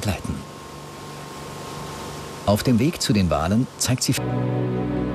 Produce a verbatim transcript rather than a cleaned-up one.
begleiten. Auf dem Weg zu den Walen zeigt sie